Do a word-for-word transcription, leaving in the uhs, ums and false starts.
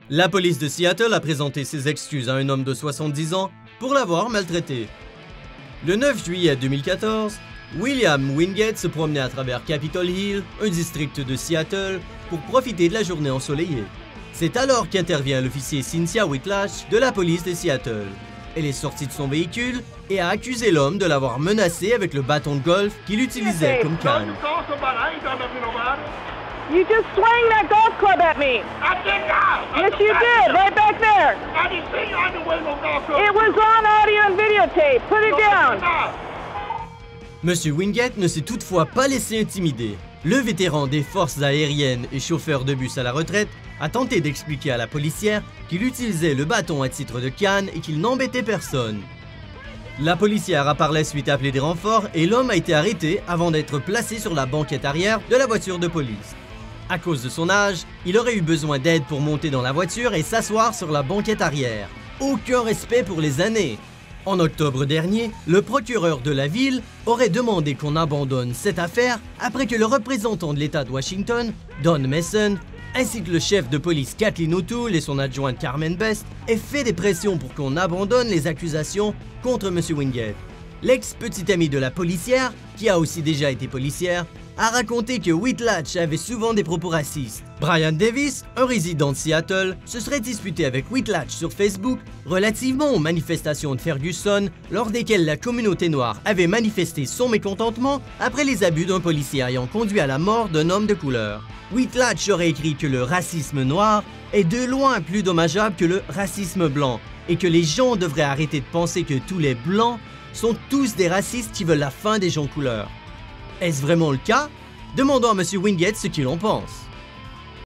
La police de Seattle a présenté ses excuses à un homme de soixante-dix ans pour l'avoir maltraité. Le neuf juillet deux mille quatorze, William Wingate se promenait à travers Capitol Hill, un district de Seattle, pour profiter de la journée ensoleillée. C'est alors qu'intervient l'officier Cynthia Whitlatch de la police de Seattle. Elle est sortie de son véhicule et a accusé l'homme de l'avoir menacé avec le bâton de golf qu'il utilisait comme canne. You just swung that golf club at me. I did not. Yes, you did, right back there. I didn't see you on the way no golf club. It was on audio and videotape. Put it down. Monsieur Wingate ne s'est toutefois pas laissé intimider. Le vétéran des forces aériennes et chauffeur de bus à la retraite a tenté d'expliquer à la policière qu'il utilisait le bâton à titre de canne et qu'il n'embêtait personne. La policière a par la suite appelé des renforts et l'homme a été arrêté avant d'être placé sur la banquette arrière de la voiture de police. À cause de son âge, il aurait eu besoin d'aide pour monter dans la voiture et s'asseoir sur la banquette arrière. Aucun respect pour les aînés. En octobre dernier, le procureur de la ville aurait demandé qu'on abandonne cette affaire après que le représentant de l'État de Washington, Don Mason, ainsi que le chef de police Kathleen O'Toole et son adjointe Carmen Best aient fait des pressions pour qu'on abandonne les accusations contre M. Wingate. L'ex-petit ami de la policière, qui a aussi déjà été policière, a raconté que Whitlatch avait souvent des propos racistes. Brian Davis, un résident de Seattle, se serait disputé avec Whitlatch sur Facebook relativement aux manifestations de Ferguson lors desquelles la communauté noire avait manifesté son mécontentement après les abus d'un policier ayant conduit à la mort d'un homme de couleur. Whitlatch aurait écrit que le racisme noir est de loin plus dommageable que le racisme blanc et que les gens devraient arrêter de penser que tous les blancs sont tous des racistes qui veulent la fin des gens de couleur. Est-ce vraiment le cas? Demandons à M. Wingate ce qu'il en pense.